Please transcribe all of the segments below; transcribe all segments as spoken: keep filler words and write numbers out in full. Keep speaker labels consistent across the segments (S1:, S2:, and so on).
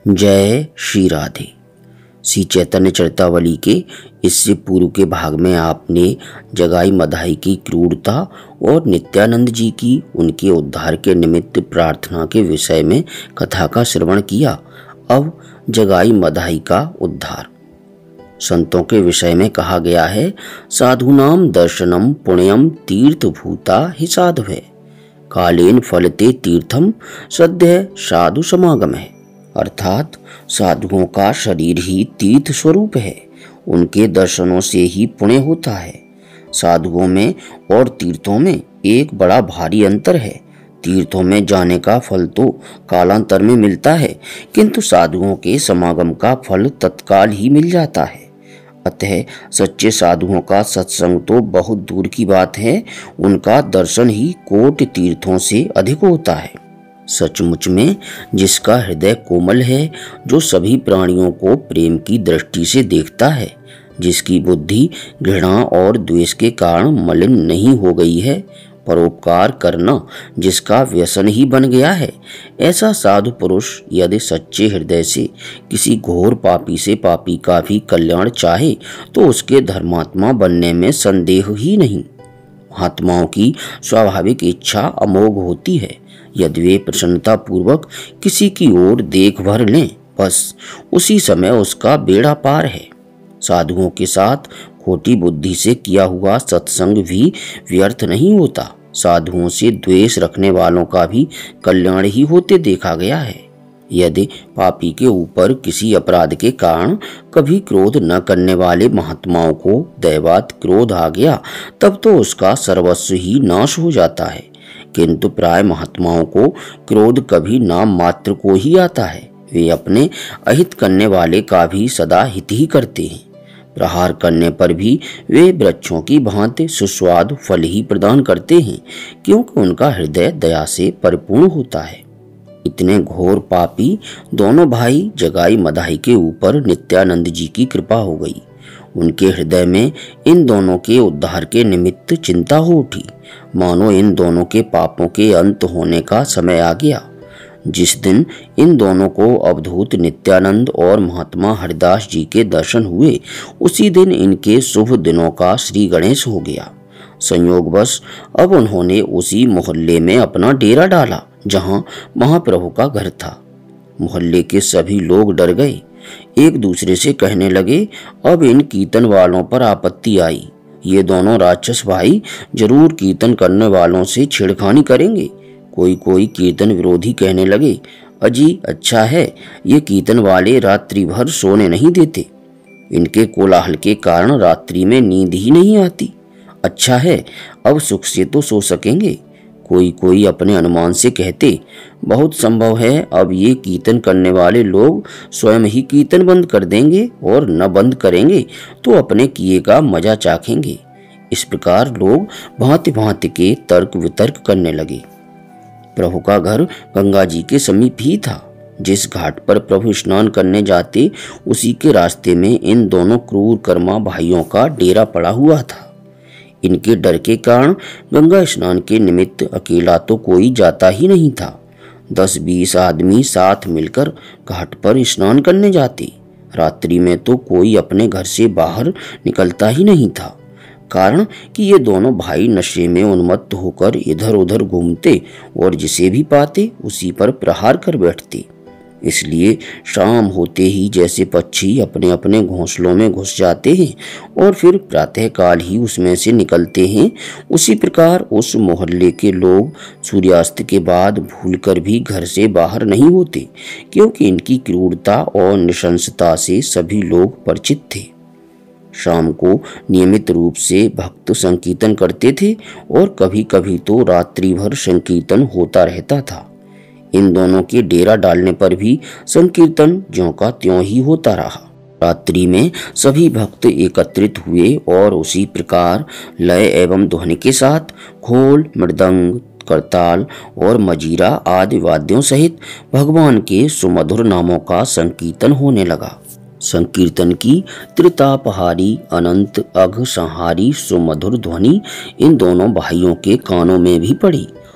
S1: जय श्री राधे। श्री चैतन्य चरितावली के इससे पूर्व के भाग में आपने जगाई मधाई की क्रूरता और नित्यानंद जी की उनके उद्धार के निमित्त प्रार्थना के विषय में कथा का श्रवण किया। अब जगाई मधाई का उद्धार। संतों के विषय में कहा गया है, साधुनाम दर्शनम पुण्यम तीर्थभूता हि साधवे, कालेन फलते तीर्थम सद्य साधु समागम है। अर्थात साधुओं का शरीर ही तीर्थ स्वरूप है, उनके दर्शनों से ही पुण्य होता है। साधुओं में और तीर्थों में एक बड़ा भारी अंतर है। तीर्थों में जाने का फल तो कालांतर में मिलता है, किंतु साधुओं के समागम का फल तत्काल ही मिल जाता है। अतः सच्चे साधुओं का सत्संग तो बहुत दूर की बात है, उनका दर्शन ही कोटि तीर्थों से अधिक होता है। सचमुच में जिसका हृदय कोमल है, जो सभी प्राणियों को प्रेम की दृष्टि से देखता है, जिसकी बुद्धि घृणा और द्वेष के कारण मलिन नहीं हो गई है, परोपकार करना जिसका व्यसन ही बन गया है, ऐसा साधु पुरुष यदि सच्चे हृदय से किसी घोर पापी से पापी का भी कल्याण चाहे तो उसके धर्मात्मा बनने में संदेह ही नहीं। महात्माओं की स्वाभाविक इच्छा अमोघ होती है। यदि वे प्रसन्नता पूर्वक किसी की ओर देख भर लें, बस उसी समय उसका बेड़ा पार है। साधुओं के साथ खोटी बुद्धि से किया हुआ सत्संग भी व्यर्थ नहीं होता। साधुओं से द्वेष रखने वालों का भी कल्याण ही होते देखा गया है। यदि पापी के ऊपर किसी अपराध के कारण कभी क्रोध न करने वाले महात्माओं को दैवात क्रोध आ गया, तब तो उसका सर्वस्व ही नाश हो जाता है। किंतु प्राय महात्माओं को क्रोध कभी नाम मात्र को ही आता है। वे अपने अहित करने वाले का भी सदा हित ही करते हैं। प्रहार करने पर भी वे वृक्षों की भांति सुस्वादु फल ही प्रदान करते हैं, क्योंकि उनका हृदय दया से परिपूर्ण होता है। इतने घोर पापी दोनों भाई जगाई मधाई के ऊपर नित्यानंद जी की कृपा हो गई। उनके हृदय में इन दोनों के उद्धार के निमित्त चिंता हो उठी, मानो इन दोनों के पापों के अंत होने का समय आ गया। जिस दिन इन दोनों को अवधूत नित्यानंद और महात्मा हरिदास जी के दर्शन हुए, उसी दिन इनके शुभ दिनों का श्री गणेश हो गया। संयोगवश अब उन्होंने उसी मोहल्ले में अपना डेरा डाला जहां महाप्रभु का घर था। मोहल्ले के सभी लोग डर गए, एक दूसरे से कहने लगे, अब इन कीर्तन वालों पर आपत्ति आई। ये दोनों राक्षस भाई जरूर कीर्तन करने वालों से छेड़खानी करेंगे। कोई कोई कीर्तन विरोधी कहने लगे, अजी अच्छा है, ये कीर्तन वाले रात्रि भर सोने नहीं देते, इनके कोलाहल के कारण रात्रि में नींद ही नहीं आती। अच्छा है, अब सुख से तो सो सकेंगे। कोई कोई अपने अनुमान से कहते, बहुत संभव है अब ये कीर्तन करने वाले लोग स्वयं ही कीर्तन बंद कर देंगे और न बंद करेंगे तो अपने किए का मजा चाखेंगे। इस प्रकार लोग भांति भांति के तर्क वितर्क करने लगे। प्रभु का घर गंगा जी के समीप ही था। जिस घाट पर प्रभु स्नान करने जाते, उसी के रास्ते में इन दोनों क्रूर कर्मा भाइयों का डेरा पड़ा हुआ था। इनके डर के कारण गंगा स्नान के निमित्त अकेला तो कोई जाता ही नहीं था। दस बीस आदमी साथ मिलकर घाट पर स्नान करने जाते। रात्रि में तो कोई अपने घर से बाहर निकलता ही नहीं था, कारण कि ये दोनों भाई नशे में उन्मत्त होकर इधर उधर घूमते और जिसे भी पाते उसी पर प्रहार कर बैठते। इसलिए शाम होते ही जैसे पक्षी अपने अपने घोंसलों में घुस जाते हैं और फिर प्रातःकाल ही उसमें से निकलते हैं, उसी प्रकार उस मोहल्ले के लोग सूर्यास्त के बाद भूलकर भी घर से बाहर नहीं होते, क्योंकि इनकी क्रूरता और नृशंसता से सभी लोग परिचित थे। शाम को नियमित रूप से भक्त संकीर्तन करते थे और कभी कभी तो रात्रि भर संकीर्तन होता रहता था। इन दोनों के डेरा डालने पर भी संकीर्तन ज्यों का त्यों ही होता रहा। रात्रि में सभी भक्त एकत्रित हुए और उसी प्रकार लय एवं ध्वनि के साथ खोल, मृदंग, करताल और मजीरा आदि वाद्यों सहित भगवान के सुमधुर नामों का संकीर्तन होने लगा। संकीर्तन की त्रितापहारी अनंत अघ संहारी सुमधुर ध्वनि इन दोनों भाइयों के कानों में भी पड़ी।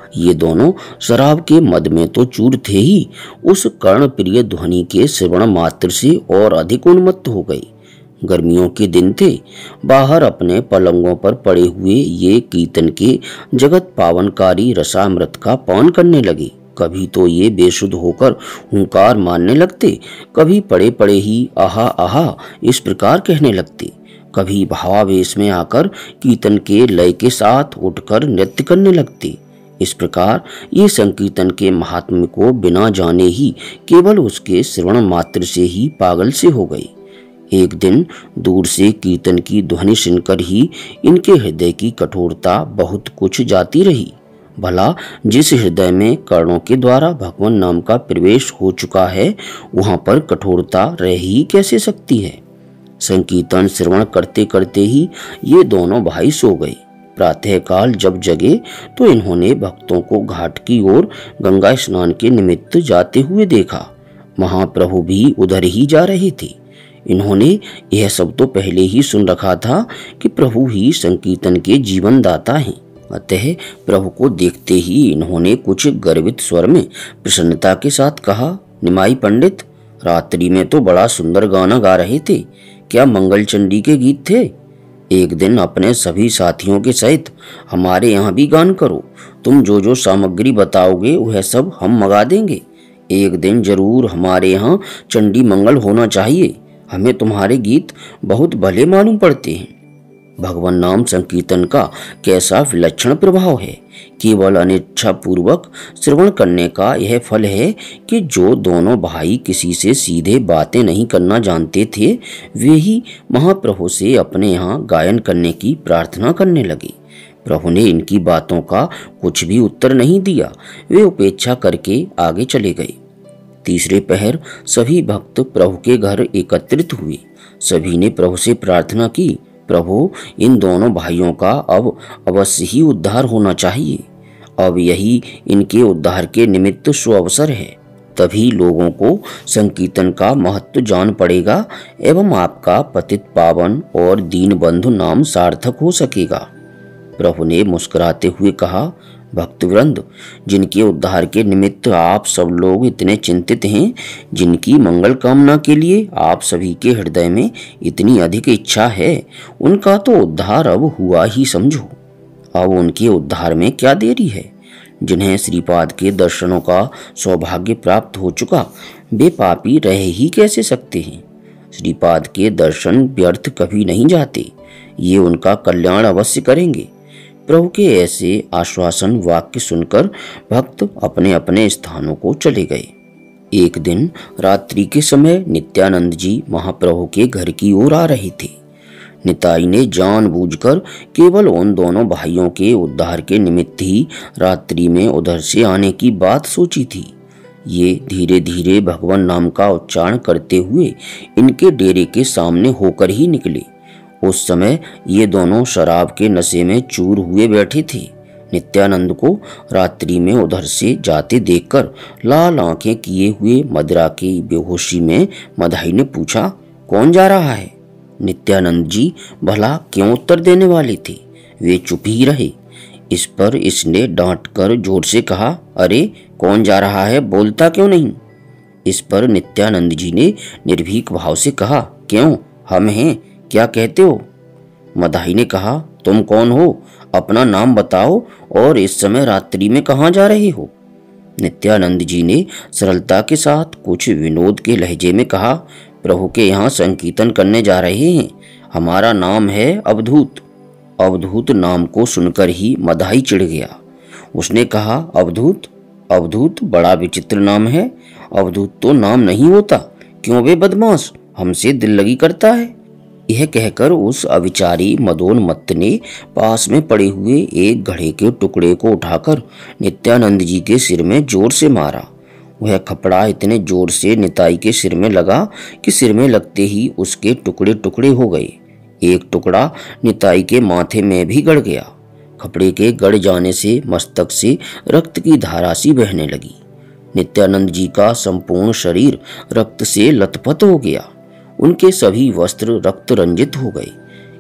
S1: ये दोनों शराब के मद में तो चूर थे ही, उस कर्ण प्रिय ध्वनि के श्रवण मात्र से और अधिक उन्मत्त हो गए। गर्मियों के दिन थे। बाहर अपने पलंगों पर पड़े हुए ये कीर्तन के जगत पावनकारी रसामृत का पान करने लगे। कभी तो ये बेसुध होकर हुंकार मारने लगते, कभी पड़े पड़े ही आहा आहा इस प्रकार कहने लगते, कभी भावावेश में आकर कीर्तन के लय के साथ उठकर नृत्य करने लगते। इस प्रकार ये संकीर्तन के महात्म्य को बिना जाने ही केवल उसके श्रवण मात्र से ही पागल से हो गए। एक दिन दूर से कीर्तन की ध्वनि सुनकर ही इनके हृदय की कठोरता बहुत कुछ जाती रही। भला जिस हृदय में कर्णों के द्वारा भगवान नाम का प्रवेश हो चुका है, वहां पर कठोरता रह ही कैसे सकती है। संकीर्तन श्रवण करते करते ही ये दोनों भाई सो गए। प्रातःकाल जब जगे तो इन्होंने भक्तों को घाट की ओर गंगा स्नान के निमित्त जाते हुए देखा। महाप्रभु भी उधर ही जा रहे थे। इन्होंने यह सब तो पहले ही सुन रखा था कि प्रभु ही संकीर्तन के जीवन दाता हैं। अतः प्रभु को देखते ही इन्होंने कुछ गर्वित स्वर में प्रसन्नता के साथ कहा, निमाई पंडित, रात्रि में तो बड़ा सुंदर गाना गा रहे थे। क्या मंगल चंडी के गीत थे? एक दिन अपने सभी साथियों के सहित हमारे यहाँ भी गान करो। तुम जो जो सामग्री बताओगे वह सब हम मंगा देंगे। एक दिन जरूर हमारे यहाँ चंडी मंगल होना चाहिए। हमें तुम्हारे गीत बहुत भले मालूम पड़ते हैं। भगवान नाम संकीर्तन का कैसा विलक्षण प्रभाव है। केवल अनिच्छा पूर्वक श्रवण करने का यह फल है कि जो दोनों भाई किसी से सीधे बातें नहीं करना जानते थे, वे ही महाप्रभु से अपने यहाँ गायन करने की प्रार्थना करने लगे। प्रभु ने इनकी बातों का कुछ भी उत्तर नहीं दिया। वे उपेक्षा करके आगे चले गए। तीसरे पहर सभी भक्त प्रभु के घर एकत्रित हुए। सभी ने प्रभु से प्रार्थना की, प्रभु इन दोनों भाइयों का अब अवश्य ही उद्धार होना चाहिए। अब यही इनके उद्धार के निमित्त सुअवसर है। तभी लोगों को संकीर्तन का महत्व जान पड़ेगा एवं आपका पतित पावन और दीन बंधु नाम सार्थक हो सकेगा। प्रभु ने मुस्कुराते हुए कहा, भक्तवृंद, जिनके उद्धार के निमित्त आप सब लोग इतने चिंतित हैं, जिनकी मंगल कामना के लिए आप सभी के हृदय में इतनी अधिक इच्छा है, उनका तो उद्धार अब हुआ ही समझो। अब उनके उद्धार में क्या देरी है। जिन्हें श्रीपाद के दर्शनों का सौभाग्य प्राप्त हो चुका, वे पापी रह ही कैसे सकते हैं। श्रीपाद के दर्शन व्यर्थ कभी नहीं जाते। ये उनका कल्याण अवश्य करेंगे। प्रभु के ऐसे आश्वासन वाक्य सुनकर भक्त अपने अपने स्थानों को चले गए। एक दिन रात्रि के समय नित्यानंद जी महाप्रभु के घर की ओर आ रहे थे। निताई ने जानबूझकर केवल उन दोनों भाइयों के उद्धार के निमित्त ही रात्रि में उधर से आने की बात सोची थी। ये धीरे धीरे भगवान नाम का उच्चारण करते हुए इनके डेरे के सामने होकर ही निकले। उस समय ये दोनों शराब के नशे में चूर हुए बैठे थे। नित्यानंद को रात्रि में उधर से जाते देखकर लाल आंखें किए हुए मदिरा की बेहोशी में मधाई ने पूछा, कौन जा रहा है? नित्यानंद जी भला क्यों उत्तर देने वाले थे, वे चुप ही रहे। इस पर इसने डांट कर जोर से कहा, अरे कौन जा रहा है, बोलता क्यों नहीं? इस पर नित्यानंद जी ने निर्भीक भाव से कहा, क्यों, हम हैं, क्या कहते हो? मधाई ने कहा, तुम कौन हो, अपना नाम बताओ और इस समय रात्रि में कहाँ जा रहे हो? नित्यानंद जी ने सरलता के साथ कुछ विनोद के लहजे में कहा, प्रभु के यहाँ संकीर्तन करने जा रहे हैं। हमारा नाम है अवधूत। अवधूत नाम को सुनकर ही मधाई चिढ़ गया। उसने कहा, अवधूत? अवधूत बड़ा विचित्र नाम है। अवधूत तो नाम नहीं होता। क्यों बे बदमाश, हमसे दिल लगी करता है? यह कहकर उस अविचारी मदोन्मत्त ने पास में पड़े हुए एक घड़े के टुकड़े को उठाकर नित्यानंद जी के सिर में जोर से मारा। वह कपड़ा इतने जोर से निताई के सिर में लगा कि सिर में लगते ही उसके टुकड़े टुकड़े हो गए। एक टुकड़ा निताई के माथे में भी गड़ गया। कपड़े के गड़ जाने से मस्तक से रक्त की धारा सी बहने लगी। नित्यानंद जी का संपूर्ण शरीर रक्त से लथपथ हो गया। उनके सभी वस्त्र रक्त रंजित हो गए।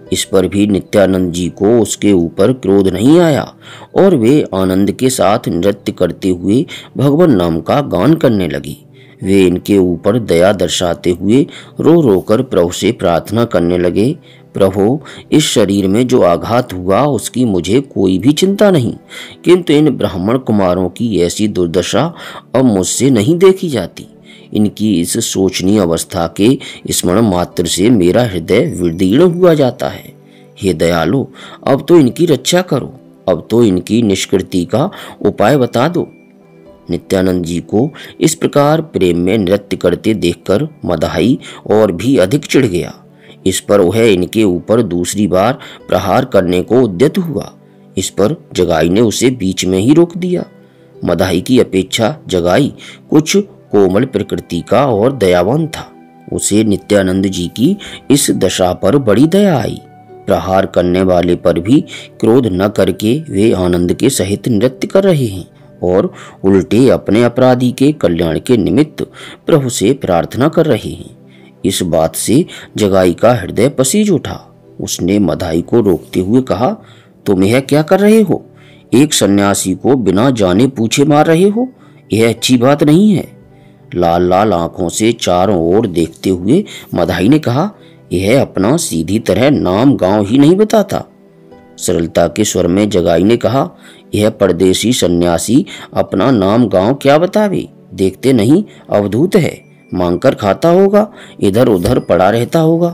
S1: इस पर भी नित्यानंद जी को उसके ऊपर क्रोध नहीं आया और वे आनंद के साथ नृत्य करते हुए भगवान नाम का गान करने लगी। वे इनके ऊपर दया दर्शाते हुए रो रो कर प्रभु से प्रार्थना करने लगे, प्रभु, इस शरीर में जो आघात हुआ उसकी मुझे कोई भी चिंता नहीं, किंतु इन ब्राह्मण कुमारों की ऐसी दुर्दशा अब मुझसे नहीं देखी जाती। इनकी इस शोचनीय अवस्था के स्मरण मात्र से मेरा हृदय विदीर्ण हुआ जाता है। हे दयालु, अब तो इनकी रक्षा करो, अब तो इनकी निष्कृति का उपाय बता दो। नित्यानंद जी को इस प्रकार प्रेम में नृत्य करते देखकर मदाही और भी अधिक चिढ़ गया। इस पर वह इनके ऊपर दूसरी बार प्रहार करने को उद्यत हुआ। इस पर जगाई ने उसे बीच में ही रोक दिया। मदाही की अपेक्षा जगाई कुछ कोमल प्रकृति का और दयावान था। उसे नित्यानंद जी की इस दशा पर बड़ी दया आई। प्रहार करने वाले पर भी क्रोध न करके वे आनंद के सहित नृत्य कर रहे हैं और उल्टे अपने अपराधी के कल्याण के निमित्त प्रभु से प्रार्थना कर रहे हैं। इस बात से जगाई का हृदय पसीज उठा। उसने मदाही को रोकते हुए कहा, तुम यह क्या कर रहे हो? एक सन्यासी को बिना जाने पूछे मार रहे हो? यह अच्छी बात नहीं है। लाल लाल आंखों से चारों ओर देखते हुए मदाही ने कहा, यह अपना सीधी तरह नाम गांव ही नहीं बताता। सरलता के स्वर में जगाई ने कहा, यह परदेसी सन्यासी अपना नाम गांव क्या बतावे? देखते नहीं अवधूत है, मांगकर खाता होगा, इधर उधर पड़ा रहता होगा।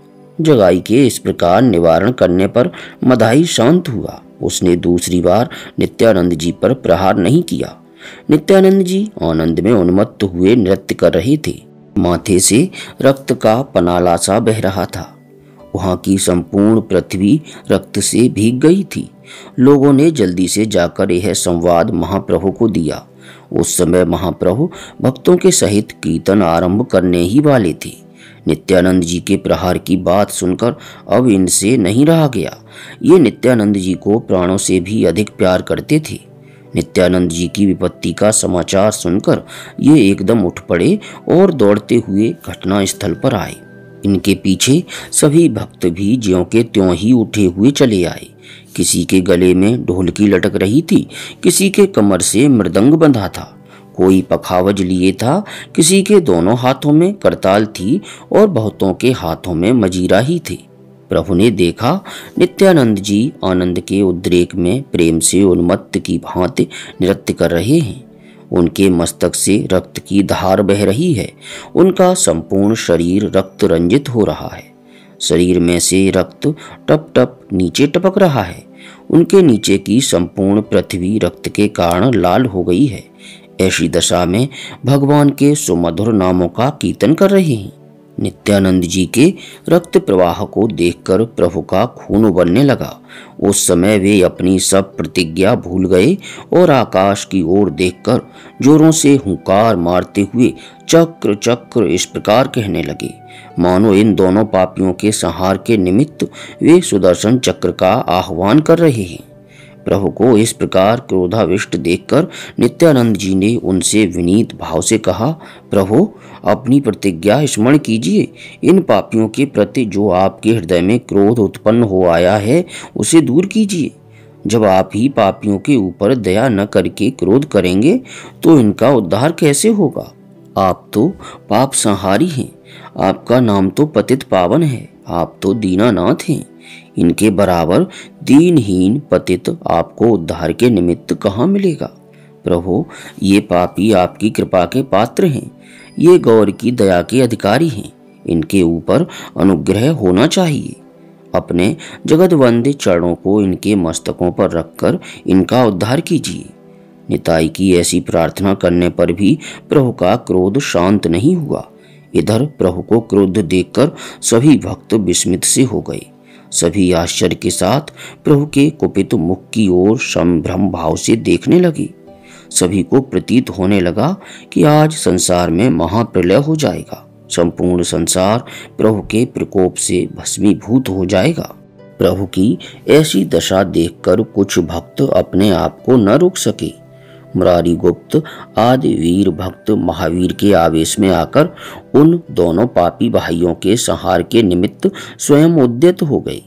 S1: जगाई के इस प्रकार निवारण करने पर मदाही शांत हुआ। उसने दूसरी बार नित्यानंद जी पर प्रहार नहीं किया। नित्यानंद जी आनंद में उन्मत्त हुए नृत्य कर रहे थे। माथे से रक्त का पनाला सा बह रहा था। वहां की संपूर्ण पृथ्वी रक्त से भीग गई थी। लोगों ने जल्दी से जाकर यह संवाद महाप्रभु को दिया। उस समय महाप्रभु भक्तों के सहित कीर्तन आरंभ करने ही वाले थे। नित्यानंद जी के प्रहार की बात सुनकर अब इनसे नहीं रहा गया। ये नित्यानंद जी को प्राणों से भी अधिक प्यार करते थे। नित्यानंद जी की विपत्ति का समाचार सुनकर ये एकदम उठ पड़े और दौड़ते हुए घटना स्थल पर आए। इनके पीछे सभी भक्त भी ज्यों के त्यों ही उठे हुए चले आए। किसी के गले में ढोलकी लटक रही थी, किसी के कमर से मृदंग बंधा था, कोई पखावज लिए था, किसी के दोनों हाथों में करताल थी और बहुतों के हाथों में मजीरा ही थे। प्रभु ने देखा नित्यानंद जी आनंद के उद्रेक में प्रेम से उन्मत्त की भांति नृत्य कर रहे हैं। उनके मस्तक से रक्त की धार बह रही है। उनका संपूर्ण शरीर रक्त रंजित हो रहा है। शरीर में से रक्त टप टप नीचे टपक रहा है। उनके नीचे की संपूर्ण पृथ्वी रक्त के कारण लाल हो गई है। ऐसी दशा में भगवान के सुमधुर नामों का कीर्तन कर रहे हैं। नित्यानंद जी के रक्त प्रवाह को देखकर प्रभु का खून उबलने लगा। उस समय वे अपनी सब प्रतिज्ञा भूल गए और आकाश की ओर देखकर जोरों से हुंकार मारते हुए चक्र चक्र इस प्रकार कहने लगे, मानो इन दोनों पापियों के संहार के निमित्त वे सुदर्शन चक्र का आह्वान कर रहे हैं। प्रभु को इस प्रकार क्रोधाविष्ट देखकर नित्यानंद जी ने उनसे विनीत भाव से कहा, प्रभु, अपनी प्रतिज्ञा स्मरण कीजिए। इन पापियों के प्रति जो आपके हृदय में क्रोध उत्पन्न हो आया है उसे दूर कीजिए। जब आप ही पापियों के ऊपर दया न करके क्रोध करेंगे तो इनका उद्धार कैसे होगा? आप तो पाप संहारी हैं। आपका नाम तो पतित पावन है। आप तो दीनानाथ हैं। इनके बराबर दीनहीन पतित आपको उद्धार के निमित्त कहाँ मिलेगा? प्रभु, ये पापी आपकी कृपा के पात्र हैं। ये गौर की दया के अधिकारी हैं। इनके ऊपर अनुग्रह होना चाहिए। अपने जगतवंद्य चरणों को इनके मस्तकों पर रखकर इनका उद्धार कीजिए। निताई की ऐसी प्रार्थना करने पर भी प्रभु का क्रोध शांत नहीं हुआ। इधर प्रभु को क्रोध देखकर सभी भक्त विस्मित से हो गए। सभी आश्चर्य के साथ प्रभु के कुपित मुख की ओर संभ्रम भाव से देखने लगे। सभी को प्रतीत होने लगा कि आज संसार में महाप्रलय हो जाएगा। संपूर्ण संसार प्रभु के प्रकोप से भस्मीभूत हो जाएगा। प्रभु की ऐसी दशा देखकर कुछ भक्त अपने आप को न रोक सके। मुरारी गुप्त आदि वीर भक्त महावीर के आवेश में आकर उन दोनों पापी भाइयों के संहार के निमित्त स्वयं उद्यत हो गए।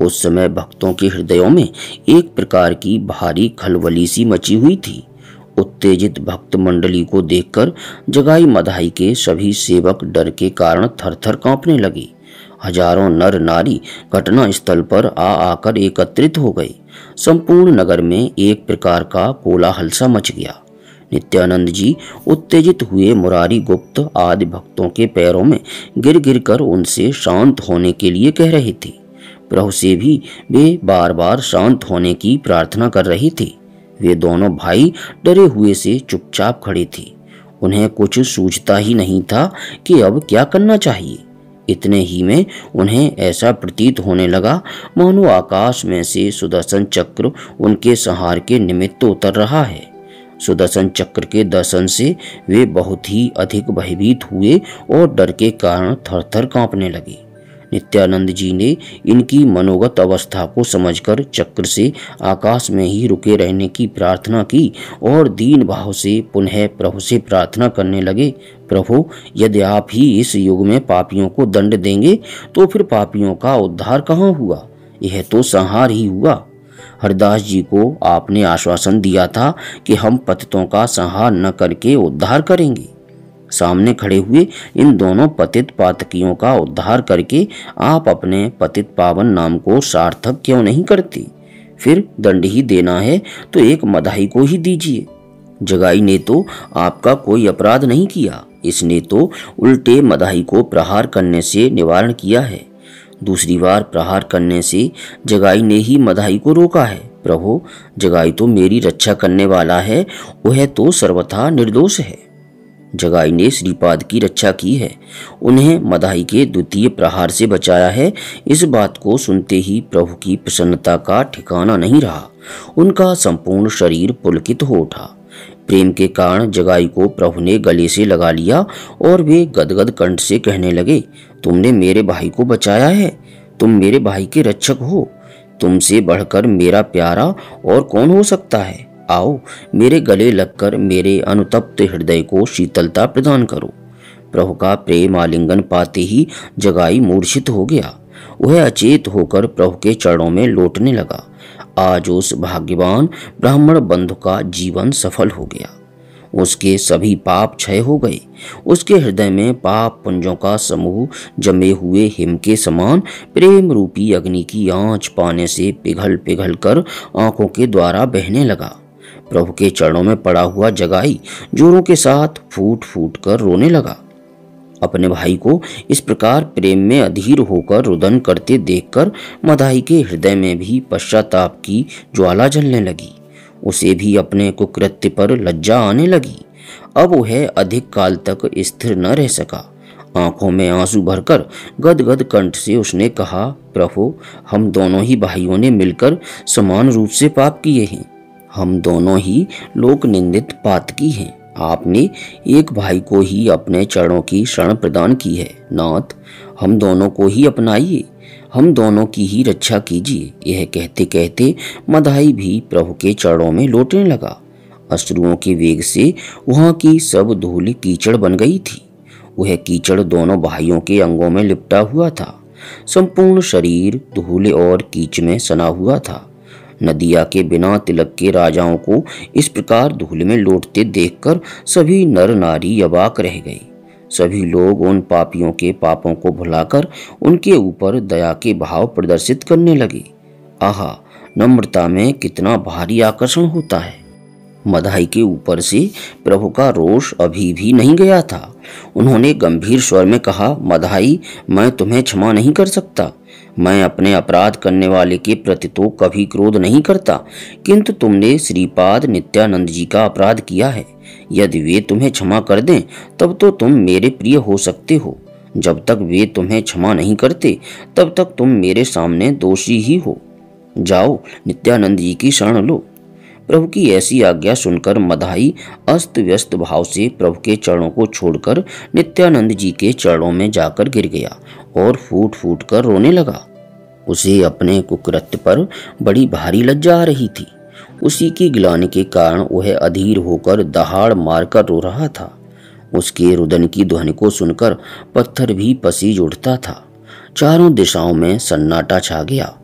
S1: उस समय भक्तों के हृदयों में एक प्रकार की भारी खलबली सी मची हुई थी। उत्तेजित भक्त मंडली को देखकर जगाई मदाई के सभी सेवक डर के कारण थरथर कांपने लगे। हजारों नर नारी घटना स्थल पर आ आकर एकत्रित हो गए। संपूर्ण नगर में एक प्रकार का कोलाहल सा मच गया। नित्यानंद जी उत्तेजित हुए मुरारी गुप्त आदि भक्तों के पैरों में गिर गिर कर उनसे शांत होने के लिए कह रहे थे। प्रभु से भी वे बार बार शांत होने की प्रार्थना कर रहे थे। वे दोनों भाई डरे हुए से चुपचाप खड़े थे। उन्हें कुछ सूझता ही नहीं था कि अब क्या करना चाहिए। इतने ही में उन्हें ऐसा प्रतीत होने लगा मानो आकाश में से सुदर्शन चक्र उनके संहार के निमित्त उतर रहा है। सुदर्शन चक्र के दर्शन से वे बहुत ही अधिक भयभीत हुए और डर के कारण थरथर कांपने लगे। नित्यानंद जी ने इनकी मनोगत अवस्था को समझकर चक्र से आकाश में ही रुके रहने की प्रार्थना की और दीन भाव से पुनः प्रभु से प्रार्थना करने लगे, प्रभु यदि आप ही इस युग में पापियों को दंड देंगे तो फिर पापियों का उद्धार कहाँ हुआ? यह तो संहार ही हुआ। हरदास जी को आपने आश्वासन दिया था कि हम पतितों का संहार न करके उद्धार करेंगे। सामने खड़े हुए इन दोनों पतित पातकियों का उद्धार करके आप अपने पतित पावन नाम को सार्थक क्यों नहीं करते? फिर दंड ही देना है तो एक मदाही को ही दीजिए। जगाई ने तो आपका कोई अपराध नहीं किया, इसने तो उल्टे मदाही को प्रहार करने से निवारण किया है। दूसरी बार प्रहार करने से जगाई ने ही मदाही को रोका है। प्रभु जगाई तो मेरी रक्षा करने वाला है, वह तो सर्वथा निर्दोष है। जगाई ने श्रीपाद की रक्षा की है, उन्हें मदाही के द्वितीय प्रहार से बचाया है। इस बात को सुनते ही प्रभु की प्रसन्नता का ठिकाना नहीं रहा। उनका संपूर्ण शरीर पुलकित हो उठा। प्रेम के कारण जगाई को प्रभु ने गले से लगा लिया और वे गदगद कंठ से कहने लगे, तुमने मेरे भाई को बचाया है, तुम मेरे भाई के रक्षक हो। तुमसे बढ़कर मेरा प्यारा और कौन हो सकता है? आओ मेरे गले लगकर मेरे अनुतप्त हृदय को शीतलता प्रदान करो। प्रभु का प्रेम आलिंगन पाते ही जगाई मूर्छित हो गया। वह अचेत होकर प्रभु के चरणों में लौटने लगा। आज उस भाग्यवान ब्राह्मण बंधु का जीवन सफल हो गया। उसके सभी पाप क्षय हो गए। उसके हृदय में पाप पुंजों का समूह जमे हुए हिम के समान प्रेम रूपी अग्नि की आंच पाने से पिघल पिघल कर आंखों के द्वारा बहने लगा। प्रभु के चरणों में पड़ा हुआ जगाई जोरों के साथ फूट फूट कर रोने लगा। अपने भाई को इस प्रकार प्रेम में अधीर होकर रुदन करते देखकर मदाही के हृदय में भी पश्चाताप की ज्वाला जलने लगी। उसे भी अपने कुकृत्य पर लज्जा आने लगी। अब वह अधिक काल तक स्थिर न रह सका। आंखों में आंसू भरकर गदगद कंठ से उसने कहा, प्रभु हम दोनों ही भाइयों ने मिलकर समान रूप से पाप किए हैं। हम दोनों ही लोक निंदित पातकी हैं। आपने एक भाई को ही अपने चरणों की शरण प्रदान की है। नाथ हम दोनों को ही अपनाइए, हम दोनों की ही रक्षा कीजिए। यह कहते कहते मदाही भी प्रभु के चरणों में लौटने लगा। अश्रुओं के वेग से वहां की सब धूल कीचड़ बन गई थी। वह कीचड़ दोनों भाइयों के अंगों में लिपटा हुआ था। संपूर्ण शरीर धूल और कीच में सना हुआ था। नदिया के बिना तिलक के राजाओं को इस प्रकार धूल में लौटते देखकर सभी नर नारी अवाक रह गए। सभी लोग उन पापियों के पापों को भुलाकर उनके ऊपर दया के भाव प्रदर्शित करने लगे। आहा, नम्रता में कितना भारी आकर्षण होता है। मदाही के ऊपर से प्रभु का रोष अभी भी नहीं गया था। उन्होंने गंभीर स्वर में कहा, मदाही मैं तुम्हें क्षमा नहीं कर सकता। मैं अपने अपराध करने वाले के प्रति तो कभी क्रोध नहीं करता, किंतु तुमने श्रीपाद नित्यानंद जी का अपराध किया है। यदि वे तुम्हें क्षमा कर दें तब तो तुम मेरे प्रिय हो सकते हो। जब तक वे तुम्हें क्षमा नहीं करते तब तक तुम मेरे सामने दोषी ही हो। जाओ नित्यानंद जी की शरण लो। प्रभु की ऐसी आज्ञा सुनकर मदाही अस्त व्यस्त भाव से प्रभु के चरणों को छोड़कर नित्यानंद जी के चरणों में जाकर गिर गया और फूट फूट कर रोने लगा। उसे अपने कुकृत्य पर बड़ी भारी लज्जा आ रही थी। उसी की गिलानी के कारण वह अधीर होकर दहाड़ मारकर रो रहा था। उसके रुदन की ध्वनि को सुनकर पत्थर भी पसीज उठता था। चारों दिशाओं में सन्नाटा छा गया।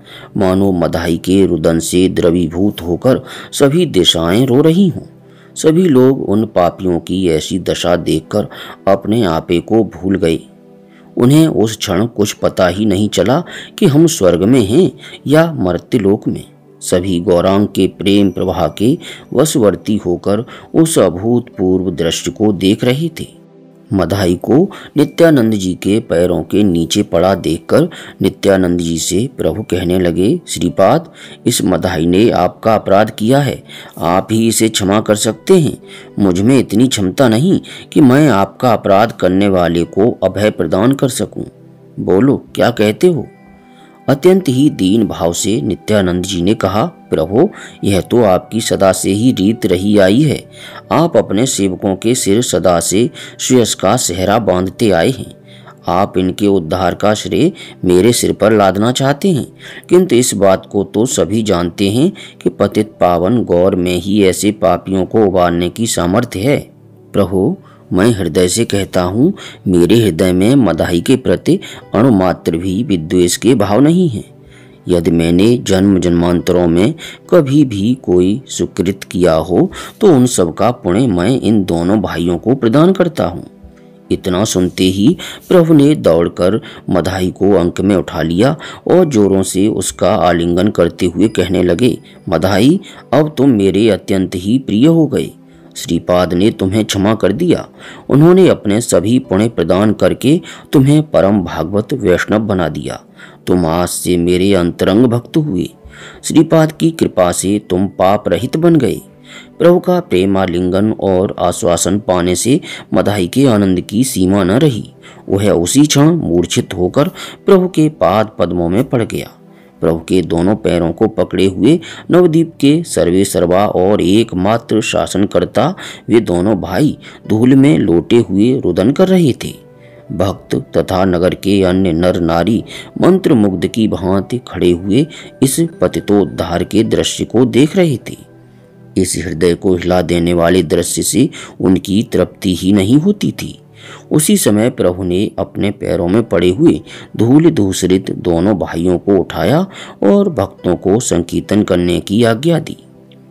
S1: मानो मदाही के रुदन से द्रवीभूत होकर सभी दिशाएं रो रही हों। सभी लोग उन पापियों की ऐसी दशा देखकर अपने आपे को भूल गए। उन्हें उस क्षण कुछ पता ही नहीं चला कि हम स्वर्ग में हैं या मर्त्यलोक में। सभी गौरांग के प्रेम प्रवाह के वशवर्ती होकर उस अभूतपूर्व दृश्य को देख रहे थे। मदाही को नित्यानंद जी के पैरों के नीचे पड़ा देखकर नित्यानंद जी से प्रभु कहने लगे, श्रीपाद, इस मदाही ने आपका अपराध किया है, आप ही इसे क्षमा कर सकते हैं। मुझ में इतनी क्षमता नहीं कि मैं आपका अपराध करने वाले को अभय प्रदान कर सकूं। बोलो, क्या कहते हो? अत्यंत ही दीन भाव से नित्यानंद जी ने कहा, प्रभु, यह तो आपकी सदा से ही रीत रही आई है। आप अपने सेवकों के सिर सदा से श्रेयस का सेहरा बांधते आए हैं। आप इनके उद्धार का श्रेय मेरे सिर पर लादना चाहते हैं, किंतु इस बात को तो सभी जानते हैं कि पतित पावन गौर में ही ऐसे पापियों को उबारने की सामर्थ्य है। प्रभु, मैं हृदय से कहता हूँ, मेरे हृदय में मदाही के प्रति अणुमात्र भी विद्वेष के भाव नहीं है। यदि मैंने जन्म जन्मांतरों में कभी भी कोई सुकृत किया हो तो उन सब का पुण्य मैं इन दोनों भाइयों को प्रदान करता हूँ। इतना सुनते ही प्रभु ने दौड़कर मदाही को अंक में उठा लिया और जोरों से उसका आलिंगन करते हुए कहने लगे, मदाही, अब तुम मेरे अत्यंत ही प्रिय हो गए। श्रीपाद ने तुम्हें क्षमा कर दिया। उन्होंने अपने सभी पुण्य प्रदान करके तुम्हें परम भागवत वैष्णव बना दिया। तुम आज से मेरे अंतरंग भक्त हुए। श्रीपाद की कृपा से तुम पाप रहित बन गए। प्रभु का प्रेमालिंगन और आश्वासन पाने से मदाही के आनंद की सीमा न रही। वह उसी क्षण मूर्छित होकर प्रभु के पाद पद्मों में पड़ गया। प्रभु के दोनों पैरों को पकड़े हुए नवद्वीप के सर्वे सर्वा और एकमात्र शासनकर्ता वे दोनों भाई धूल में लोटे हुए रुदन कर रहे थे। भक्त तथा नगर के अन्य नर नारी मंत्र मुग्ध की भांति खड़े हुए इस पतितोद्धार के दृश्य को देख रहे थे। इस हृदय को हिला देने वाले दृश्य से उनकी तृप्ति ही नहीं होती थी। उसी समय प्रभु ने अपने पैरों में पड़े हुए धूल धूसरित दोनों भाइयों को उठाया और भक्तों को संकीर्तन करने की आज्ञा दी।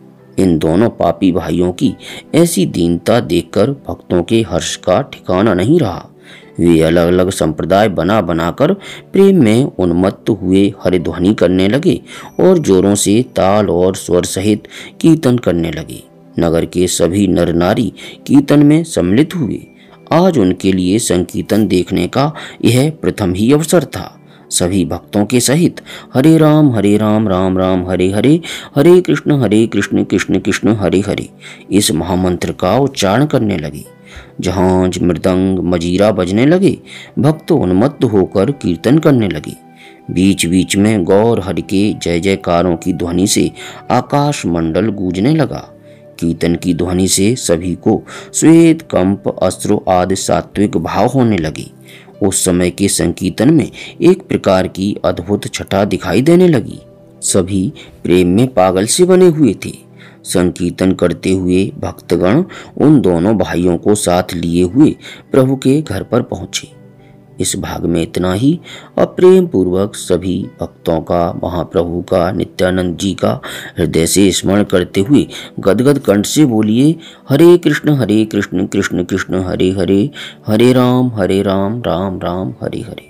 S1: इन दोनों पापी भाइयों की ऐसी दीनता देखकर भक्तों के हर्ष का ठिकाना नहीं रहा। वे अलग अलग संप्रदाय बना बनाकर प्रेम में उन्मत्त हुए हरिध्वनि करने लगे और जोरों से ताल और स्वर सहित कीर्तन करने लगे। नगर के सभी नर नारी कीर्तन में सम्मिलित हुए। आज उनके लिए संकीर्तन देखने का यह प्रथम ही अवसर था। सभी भक्तों के सहित हरे राम हरे राम राम राम हरे हरे, हरे कृष्ण हरे कृष्ण कृष्ण कृष्ण हरे हरे इस महामंत्र का उच्चारण करने लगे। झांझ मृदंग मजीरा बजने लगे। भक्त उन्मत्त होकर कीर्तन करने लगे। बीच बीच में गौर हरि के जय जयकारों की ध्वनि से आकाश मंडल गूंजने लगा। कीर्तन की ध्वनि से सभी को श्वेत कंप अस्त्र आदि सात्विक भाव होने लगे। उस समय के संकीर्तन में एक प्रकार की अद्भुत छटा दिखाई देने लगी। सभी प्रेम में पागल से बने हुए थे। संकीर्तन करते हुए भक्तगण उन दोनों भाइयों को साथ लिए हुए प्रभु के घर पर पहुंचे। इस भाग में इतना ही। अब प्रेम पूर्वक सभी भक्तों का महाप्रभु का नित्यानंद जी का हृदय से स्मरण करते हुए गदगद कंठ से बोलिए, हरे कृष्ण हरे कृष्ण कृष्ण कृष्ण हरे हरे, हरे राम हरे राम राम राम हरे हरे।